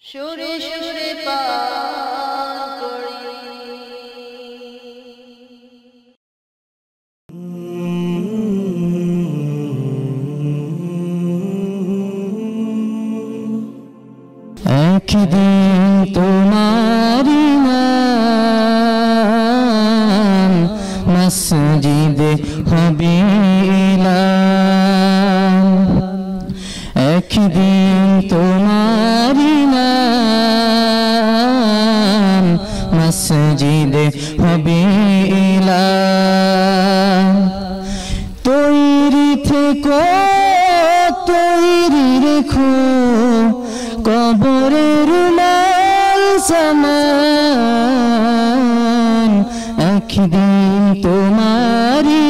সুরে সুরে পান করি। একদিন তোমারি নাম মসজিদে হবে এলান। একদিন তোমারি নাম মসজিদে হবে এলান। তৈরি থেকো তৈরি রেখো কবরের মাল সামান। একদিন তোমারি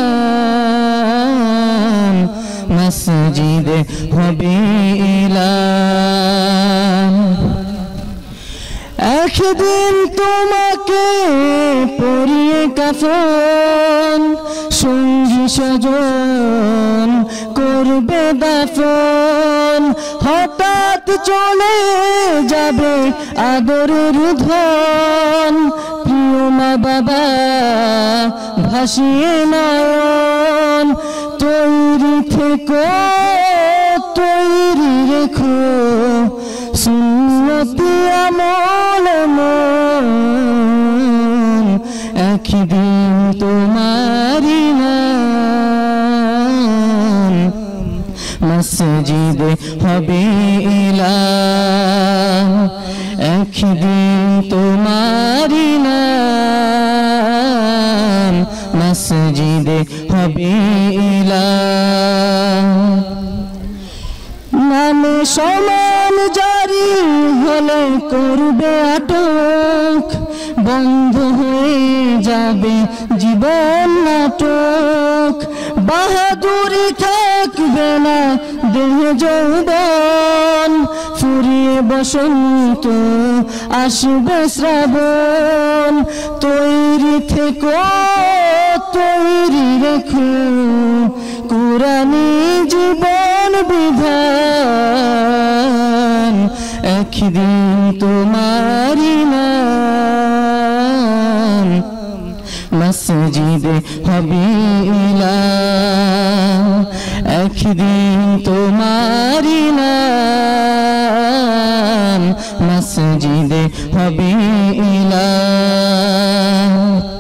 নাম মসজিদে হবে এলান। একদিন তোমাকে পরিয়ে কাফন সঙ্গী স্বজন করবে দাফন। হঠাৎ চলে যাবে আদরের ধন, প্রিয় মা বাবা ভাসিয়ে নয়ন। তৈরি থেকো তৈরি রেখো সুন্নতি আমল মন। একদিন তোমারি নাম মসজিদে হবে এলান। একদিন তোমারি নাম মসজিদে হবে এলান। নামে সমান জারি হলে করবে আটক, বন্ধ হয়ে যাবে জীবন নাটক। বাহাদুরি থাকবে না দেহে যৌবন, ফুরিয়ে বসন্ত আসবে শ্রাবণ। তৈরি থেকো তৈরি রেখো কুরআনী জীবন বিধান। একদিন তোমারি নাম মসজিদে হবে এলান। একদিন তোমারি নাম মসজিদে হবে এলান।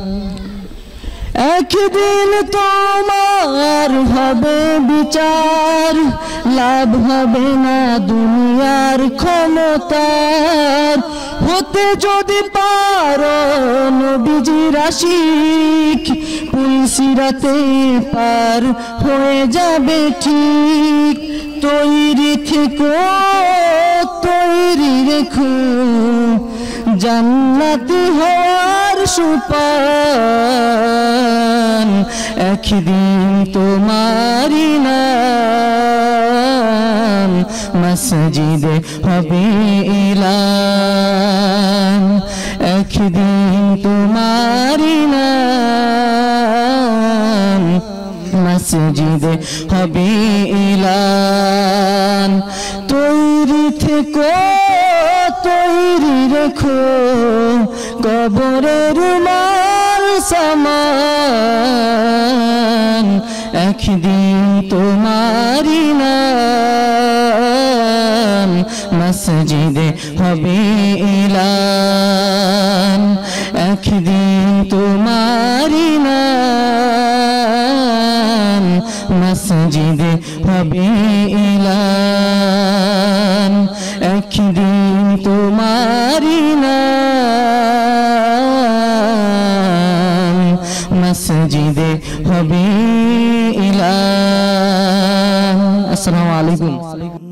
একদিন তোমার হবে বিচার, লাভ হবে না দুনিয়ার ক্ষমতার। হতে যদি পারো নবীজির আশিক, পুলসিরাতে পার হয়ে যাবে ঠিক। তৈরি থেকো তৈরি রেখো জান্নাতি হওয়ার সুপান। একদিন তোমারি নাম মসজিদে হবে এলান। একদিন তোমারি নাম মসজিদে হবে এলান। তৈরি থেকো তৈরি রেখো কবরের মাল সামান। একদিন তোমারি নাম মসজিদে হবে এলান। একদিন তোমারি নাম মসজিদে হবে এলান। একদিন তোমারি নাম মসজিদে হবে এলান। আসসালামু আলাইকুম।